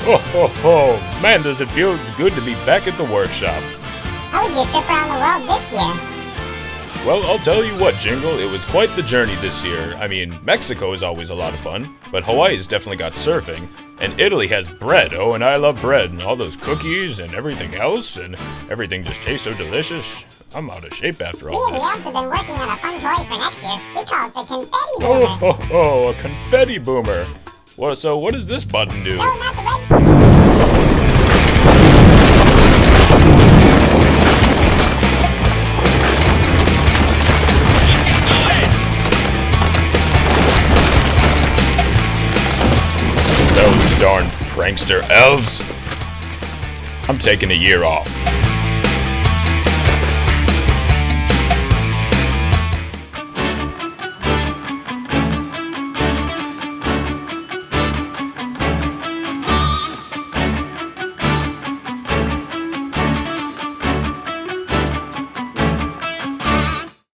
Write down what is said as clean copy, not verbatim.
Ho ho ho! Man, does it feel good to be back at the workshop. How was your trip around the world this year? Well, I'll tell you what, Jingle, it was quite the journey this year. I mean, Mexico is always a lot of fun, but Hawaii's definitely got surfing, and Italy has bread. Oh, and I love bread, and all those cookies and everything else, and everything just tastes so delicious. I'm out of shape after all Me and this. the elves have been working on a fun toy for next year. We call it the confetti Oh, boomer. ho, ho, a confetti boomer. Well, so what does this button do? No, not the red. Those darn prankster elves. I'm taking a year off.